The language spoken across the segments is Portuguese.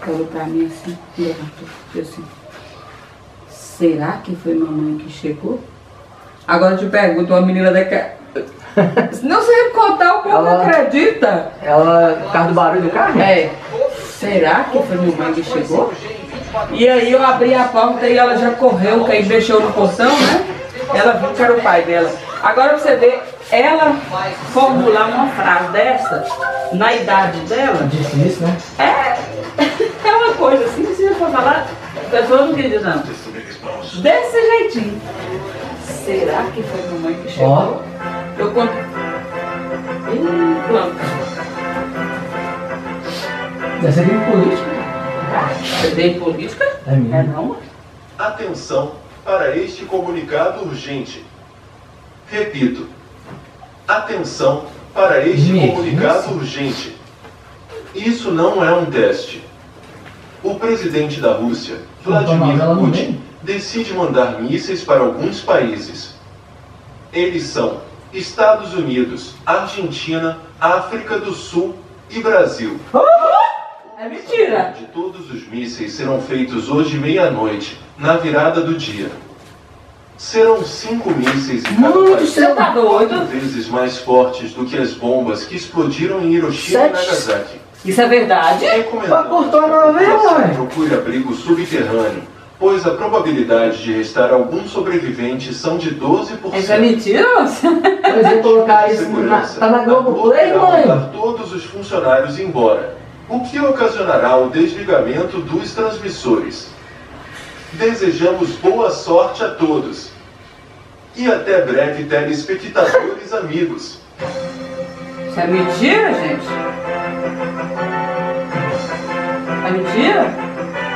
Olhou pra mim assim, levantou, disse assim, será que foi mamãe que chegou? Agora eu te pergunto, uma menina daquela... Não sei contar, o povo não acredita. Ela, por causa do barulho do carro? É. Será que foi mamãe que chegou? E aí eu abri a porta e ela já correu, que aí mexeu no portão, né? Ela viu que era o pai dela. Agora pra você ver, ela formular uma frase dessa, na idade dela... Difícil, né? É uma coisa assim, se você for falar, a pessoa não acredita não. Desse jeitinho. Será que foi mamãe que chegou? Eu conto... Ih, planta. Deve ser bem política. Você tem política? É mesmo. É não? Atenção para este comunicado urgente. Repito. Atenção para este comunicado urgente. Isso não é um teste. O presidente da Rússia, Vladimir Putin, decide mandar mísseis para alguns países. Eles são Estados Unidos, Argentina, África do Sul e Brasil. É mentira! De todos os mísseis serão feitos hoje meia-noite, na virada do dia. Serão 5 mísseis em cada país, Você tá doido? 4 vezes mais fortes do que as bombas que explodiram em Hiroshima e Nagasaki. Isso é verdade? Recomendamos que a população procure abrigo subterrâneo, pois a probabilidade de restar alguns sobreviventes são de 12%. Isso é mentira? Pois é, colocar isso tá na Globoplay, mãe? Mandar todos os funcionários embora, o que ocasionará o desligamento dos transmissores. Desejamos boa sorte a todos. E até breve, telespectadores amigos. Isso é mentira, gente? É mentira?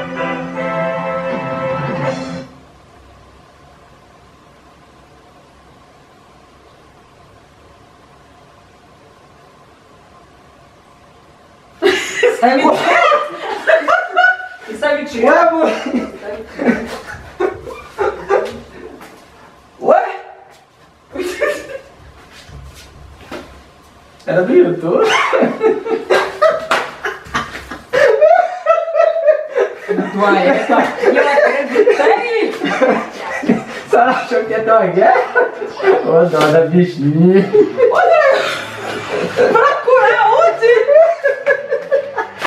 Isso é mentira? Isso é mentira? Ué, mãe? Ué? Era do YouTube? Tua época. E eu acreditei! A senhora achou que ia ter uma guerra? Ô, dó da bichinha.